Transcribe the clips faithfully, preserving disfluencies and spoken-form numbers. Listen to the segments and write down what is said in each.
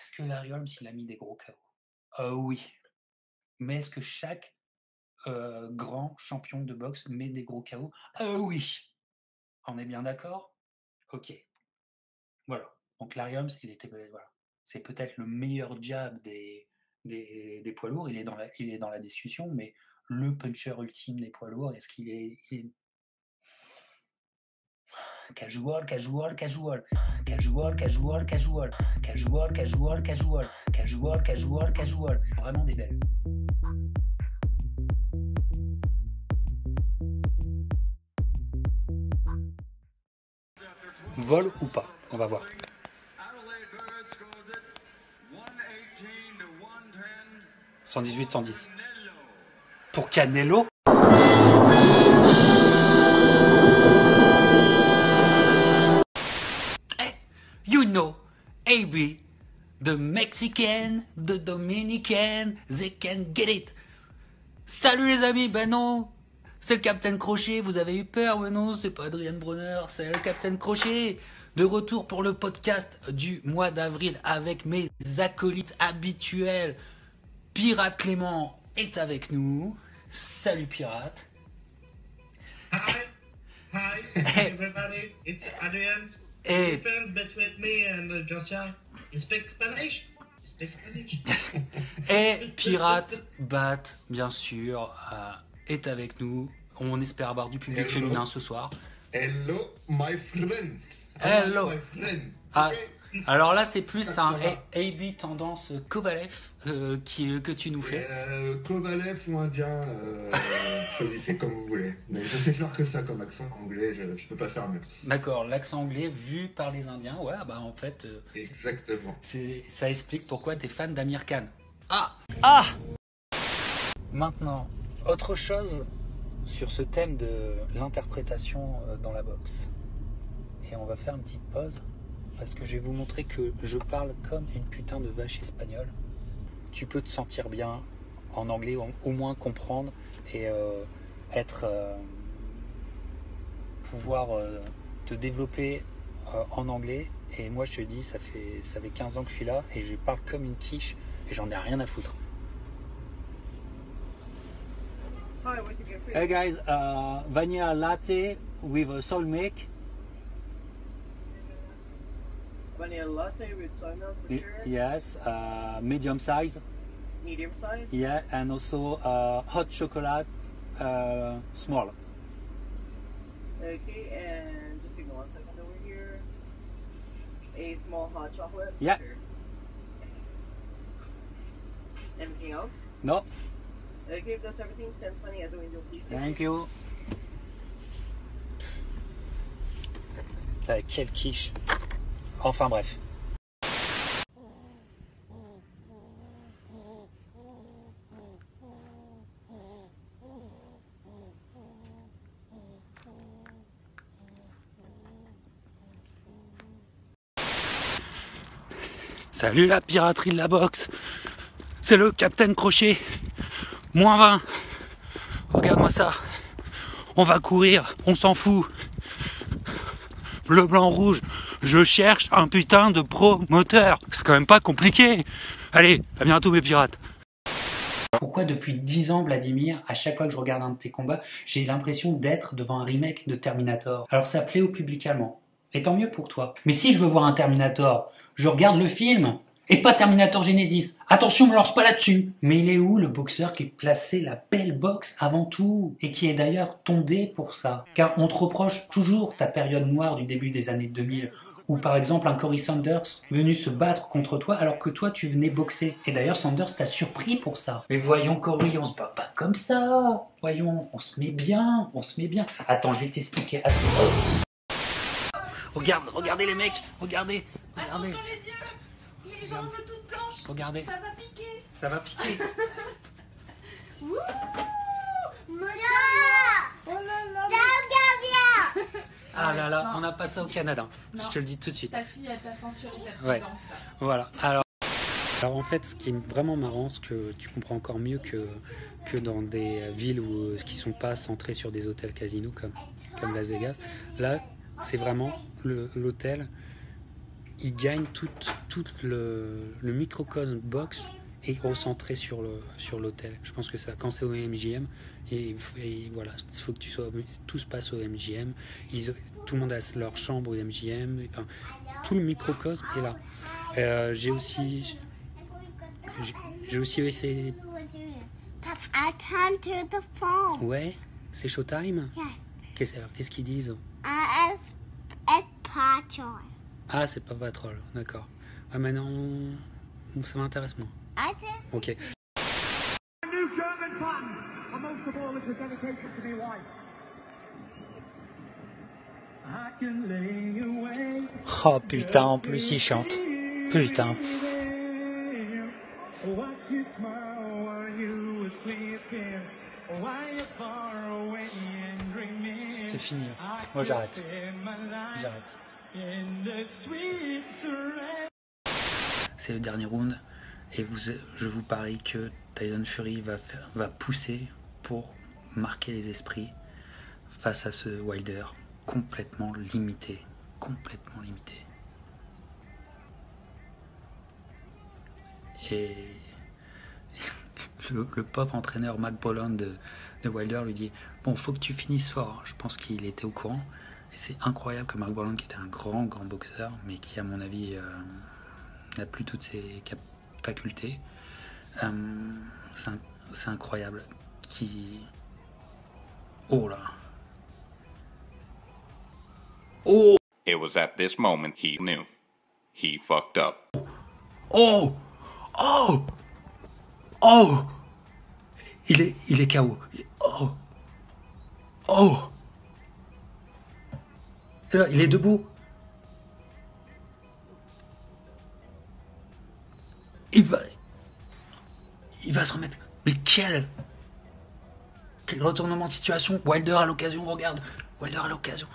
Est-ce que Larry Holmes, il a mis des gros K O? Euh, oui. Mais est-ce que chaque euh, grand champion de boxe met des gros K O? Euh, oui. On est bien d'accord? Ok. Voilà. Donc Larry Holmes, il était, voilà. C'est peut-être le meilleur jab des, des, des poids lourds. Il est, dans la, il est dans la discussion, mais le puncher ultime des poids lourds, est-ce qu'il est, il est casual, casual, casual, casual, casual, casual, casual, casual, casual, casual, casual, casual. Vraiment des belles. Vol ou pas? On va voir. cent dix-huit, cent dix. Pour Canelo? Hey, you know, A B, the Mexican, the Dominican, they can get it. Salut les amis, ben non, c'est le Captain Crochet, vous avez eu peur? Ben non, c'est pas Adrien Bronner, c'est le Captain Crochet. De retour pour le podcast du mois d'avril avec mes acolytes habituels. Pirate Clément est avec nous. Salut Pirate. Hi, hi everybody, it's Adrian. Hey. Difference between me and Josiah. You speak Spanish? You speak Spanish? Et Pirate Bat, bien sûr, euh, est avec nous. On espère avoir du public Hello. féminin ce soir. Hello, my friend. Hello. My friend. Ah, Okay. alors là, c'est plus un Ça va. A B tendance Kovalev euh, qui, que tu nous fais. Euh, Kovalev ou indien, euh, choisissez comme vous voulez. Mais je sais faire que ça comme accent anglais, je, je peux pas faire mieux. D'accord, l'accent anglais vu par les Indiens. Ouais, bah en fait, euh, Exactement. c'est, ça explique pourquoi tu es fan d'Amir Khan. Ah Ah Maintenant, autre chose sur ce thème de l'interprétation euh, dans la boxe. Et on va faire une petite pause parce que je vais vous montrer que je parle comme une putain de vache espagnole. Tu peux te sentir bien en anglais, ou au moins comprendre et euh, être euh, pouvoir euh, te développer euh, en anglais. Et moi je te dis, ça fait ça fait quinze ans que je suis là et je parle comme une quiche et j'en ai rien à foutre. Hi, what you get free? Hey guys, uh, vanilla latte with a soy milk. Vanilla latte with soy milk for Y- sure. Yes, uh, medium size. Medium size. Yeah, and also uh, hot chocolate, uh, small. Okay, and just give me one second over here. A small hot chocolate. for Yeah. Sure. Anything else? No, Okay, if that's everything, ten twenty, I do window please. thank you. Euh, quelle quiche. Enfin bref. Salut la piraterie de la boxe. C'est le Captain Crochet. moins vingt. Regarde-moi ça. On va courir, on s'en fout. Bleu, blanc, rouge. Je cherche un putain de promoteur. C'est quand même pas compliqué. Allez, à bientôt mes pirates. Pourquoi depuis dix ans, Vladimir, à chaque fois que je regarde un de tes combats, j'ai l'impression d'être devant un remake de Terminator? Alors ça plaît au public allemand. Et tant mieux pour toi. Mais si je veux voir un Terminator, je regarde le film. Et pas Terminator Genesis. Attention, me lance pas là-dessus. Mais il est où le boxeur qui plaçait la belle boxe avant tout? Et qui est d'ailleurs tombé pour ça? Car on te reproche toujours ta période noire du début des années deux mille. Ou par exemple un Corey Sanders venu se battre contre toi alors que toi tu venais boxer. Et d'ailleurs Sanders t'a surpris pour ça. Mais voyons Corey, on se bat pas comme ça. Voyons, on se met bien, on se met bien. Attends, je vais t'expliquer. Attends. Regarde, regardez les mecs, regardez, regardez. Attention les yeux. Les jambes toutes blanches. Regardez, Ça va piquer. ça va piquer. Wouh. Macavia. Oh là là. Ah là là, Non. on n'a pas ça au Canada. Non. Je te le dis tout de suite. Ta fille, elle t'a censuré ta Ouais. dans ça. Voilà. Alors, alors en fait, ce qui est vraiment marrant, ce que tu comprends encore mieux que, que dans des villes où, qui sont pas centrées sur des hôtels casinos comme, comme Las Vegas, là, c'est vraiment le- l'hôtel il gagne tout, tout le, le microcosme boxe est recentré sur le sur l'hôtel. Je pense que ça, quand c'est au M J M, et, et voilà, il faut que tu sois, tout se passe au M J M. Ils, tout le monde a leur chambre au M J M. Enfin, tout le microcosme est là. Euh, j'ai aussi, j'ai, j'ai aussi essayé. I turn to the phone. Ouais, c'est Showtime. Yes. Qu'est-ce, alors, qu'est-ce qu'ils disent? Uh, it's, it's Patrol. Ah, c'est pas Patrol, d'accord. Ah, maintenant, ça m'intéresse moins. I just. Ok. Oh putain, en plus il chante. Putain. C'est fini. Moi j'arrête. J'arrête. C'est le dernier round et vous, je vous parie que Tyson Fury va, faire, va pousser pour marquer les esprits face à ce Wilder complètement limité. Complètement limité. Et le, le pauvre entraîneur Mac Bolan de, de Wilder lui dit « Bon, faut que tu finisses fort. » Je pense qu'il était au courant. Et c'est incroyable que Mac Bolan, qui était un grand, grand boxeur, mais qui, à mon avis, euh, n'a plus toutes ses cap- facultés, euh, c'est, un, c'est incroyable. Qui... Oh là. Oh. It was at this moment he knew. He fucked up. Oh. Oh. Oh. Il est, il est K O. Oh. Oh. Il est debout. Il va... Il va se remettre... Mais quel... Quel retournement de situation. Wilder à l'occasion, regarde. Wilder à l'occasion.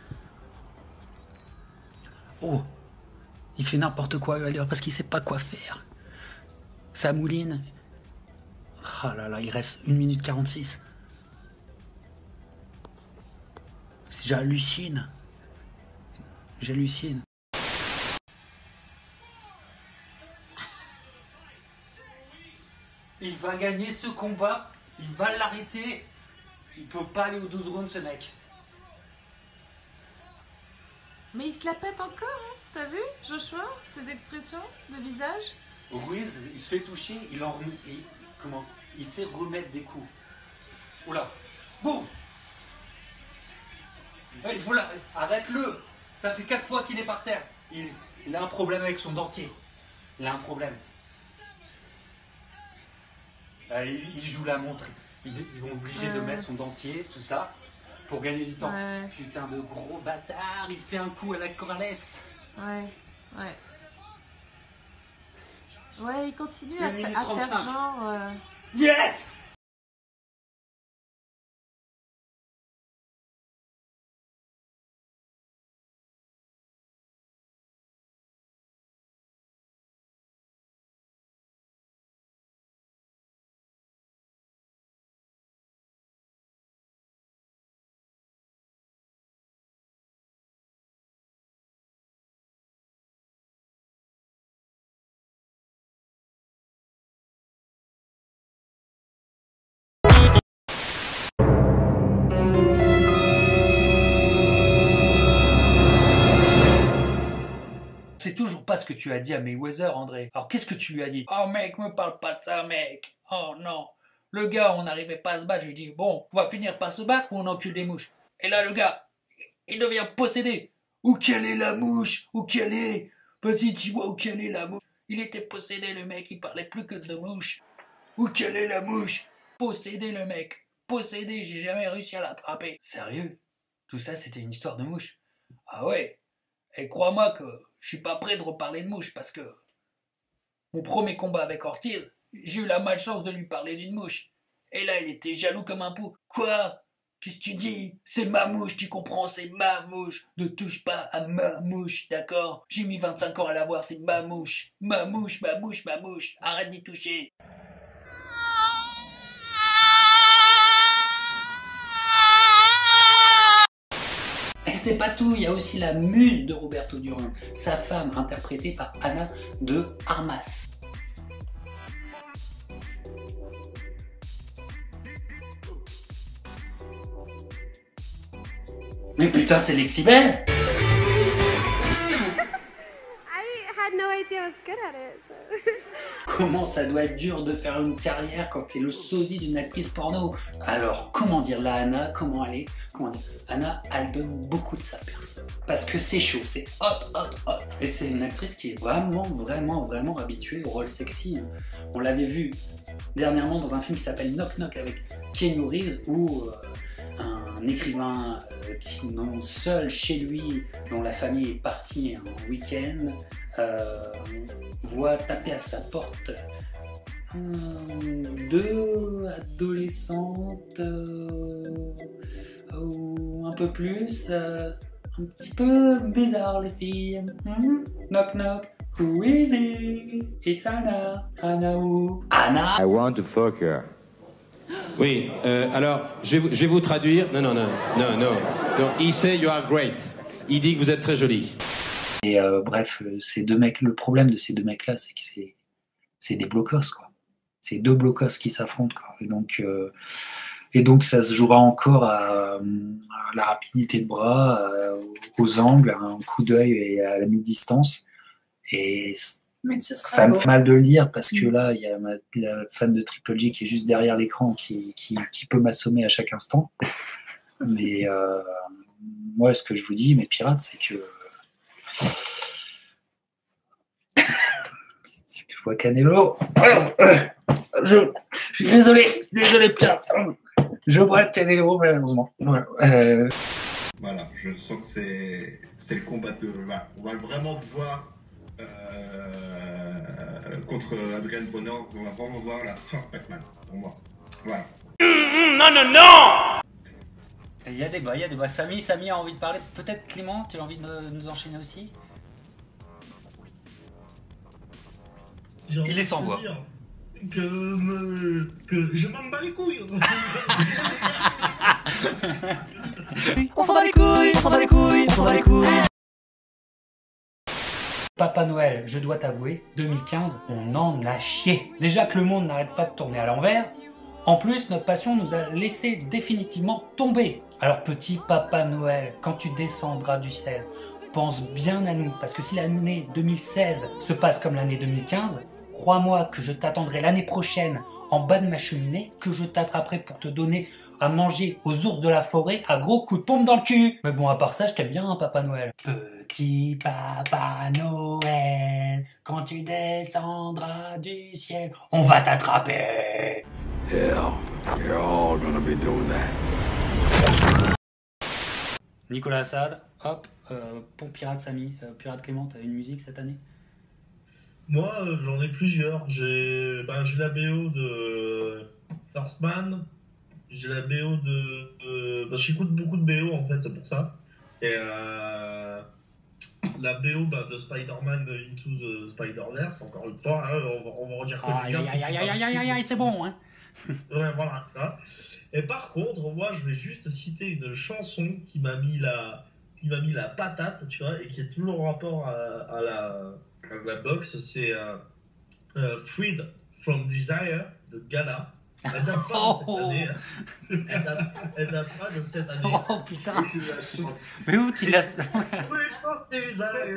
Oh. Il fait n'importe quoi, Wilder, parce qu'il sait pas quoi faire. Ça mouline. Ah là là, il reste une minute quarante-six. J'hallucine. J'hallucine. Il va gagner ce combat. Il va l'arrêter. Il peut pas aller aux douze rounds, ce mec. Mais il se la pète encore, hein. T'as vu, Joshua, ses expressions de visage? Ruiz, il se fait toucher, il en remet, il, comment, il sait remettre des coups. Oula, boum. Il faut la, arrête-le. Ça fait quatre fois qu'il est par terre. Il, il a un problème avec son dentier. Il a un problème. Euh, il, il joue la montre. Ils, ils vont obligé ouais. de mettre son dentier, tout ça, pour gagner du temps. Ouais. Putain de gros bâtard, il fait un coup à la Corrales. Ouais, ouais. Ouais, il continue à, une minute fa- à faire trente-cinq. genre... Euh... Yes! C'est toujours pas ce que tu as dit à Mayweather, André. Alors qu'est-ce que tu lui as dit? Oh mec, me parle pas de ça, mec. Oh non. Le gars, on n'arrivait pas à se battre. Je lui dis, bon, on va finir par se battre ou on encule des mouches. Et là, le gars, il devient possédé. Où quelle est la mouche? Où quelle est? Vas-y, dis-moi où quelle est la mouche. Il était possédé, le mec, il parlait plus que de mouche. Où quelle est la mouche? Possédé, le mec. Possédé, j'ai jamais réussi à l'attraper. Sérieux? Tout ça, c'était une histoire de mouche? Ah ouais? Et crois-moi que je suis pas prêt de reparler de mouche parce que mon premier combat avec Ortiz, j'ai eu la malchance de lui parler d'une mouche. Et là, il était jaloux comme un pou. Quoi? Qu'est-ce que tu dis? C'est ma mouche, tu comprends? C'est ma mouche. Ne touche pas à ma mouche, d'accord? J'ai mis vingt-cinq ans à l'avoir, c'est ma mouche. Ma mouche, ma mouche, ma mouche. Arrête d'y toucher. Et c'est pas tout, il y a aussi la muse de Roberto Duran, sa femme interprétée par Ana de Armas. Mais putain, c'est Lexibel! No idea I was good at it, so. Comment ça doit être dur de faire une carrière quand t'es le sosie d'une actrice porno. Alors, comment dire la Anna, comment elle est, comment dire, Anna, elle donne beaucoup de sa personne. Parce que c'est chaud, c'est hot, hot, hot. Et c'est une actrice qui est vraiment, vraiment, vraiment habituée au rôle sexy. On l'avait vu dernièrement dans un film qui s'appelle Knock Knock avec Keanu Reeves, où euh, un écrivain euh, qui non seul chez lui, dont la famille est partie en week-end, Euh, voit taper à sa porte euh, deux adolescentes euh, ou un peu plus, euh, un petit peu bizarre les filles. Hmm? Knock knock, who is it? It's Anna. Anna who? Anna. I want to fuck her. Oui, euh, alors je vais, je vais vous traduire. Non, non, non, non, non. Donc, il say you are great. Il dit que vous êtes très jolie. Et euh, bref, ces deux mecs, le problème de ces deux mecs-là, c'est que c'est, c'est des blocos, quoi. C'est deux blocos qui s'affrontent, quoi. Et donc, euh, et donc, ça se jouera encore à, à la rapidité de bras, à, aux angles, à un coup d'œil et à la mi-distance. Et Mais ce sera ça me beau. fait mal de le dire parce que là, il y a ma, la fan de Triple J qui est juste derrière l'écran, qui, qui, qui peut m'assommer à chaque instant. Mais euh, moi, ce que je vous dis, mes pirates, c'est que je vois Canelo. Je, je suis désolé, désolé Pierre. Je vois Canelo malheureusement. Voilà. Euh... Voilà, je sens que c'est c'est le combat de. Voilà, on va vraiment voir euh, contre Adrian Bronner. On va vraiment voir la fin de Pac-Man pour moi. Voilà. Non, non, non! Il y a des bas, il y a des bas. Samy, Samy a envie de parler. Peut-être Clément, tu as envie de nous enchaîner aussi? Il est sans voix. Que, me, que je m'en bats les couilles. On s'en bat les couilles, on s'en bat les couilles, on s'en bat les couilles. Papa Noël, je dois t'avouer, deux mille quinze, on en a chié. Déjà que le monde n'arrête pas de tourner à l'envers. En plus, notre passion nous a laissé définitivement tomber. Alors petit Papa Noël, quand tu descendras du ciel, pense bien à nous, parce que si l'année deux mille seize se passe comme l'année deux mille quinze, crois-moi que je t'attendrai l'année prochaine en bas de ma cheminée, que je t'attraperai pour te donner à manger aux ours de la forêt à gros coups de pompe dans le cul. Mais bon, à part ça, je t'aime bien, hein, Papa Noël. Petit Papa Noël, quand tu descendras du ciel, on va t'attraper. Hell, you're all gonna be doing that. Nicolas Assad, hop, euh, pour Pirate Samy, euh, Pirate Clément, t'as une musique cette année? Moi, euh, j'en ai plusieurs. J'ai ben, j'ai la B O de First Man. J'ai la B O de... de... Ben, j'écoute beaucoup de B O en fait, c'est pour ça. Et euh, la B O ben, de Spider-Man Into the Spider-Verse, encore une fois, hein, on, va, on va redire que ah, du bien. Aïe aïe aïe aïe aïe aïe aïe, c'est bon, hein. Ouais, voilà. Hein. Et par contre, moi, je vais juste citer une chanson qui m'a mis la, qui m'a mis la patate, tu vois, et qui est toujours en rapport à, à, la, à la boxe. C'est euh, euh, Freed from Desire de Ghana. Elle date pas de cette année. Elle date, elle date pas de cette année. Oh putain, tu la chantes. Mais où tu l'as? Freed from Desire.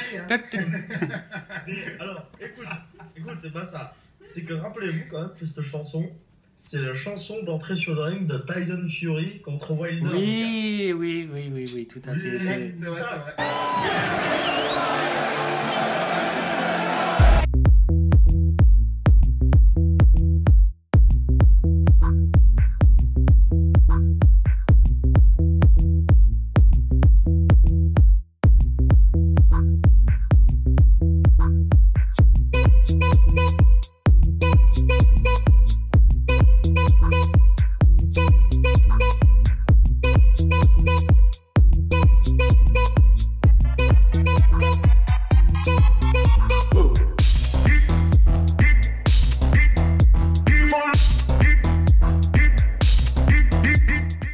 Mais alors, écoute, écoute, c'est pas ça. C'est que rappelez-vous quand même que cette chanson, c'est la chanson d'entrée sur le ring de Tyson Fury contre Wilder. Oui, oui, oui, oui, oui, tout à fait. Oui, c'est vrai, c'est vrai.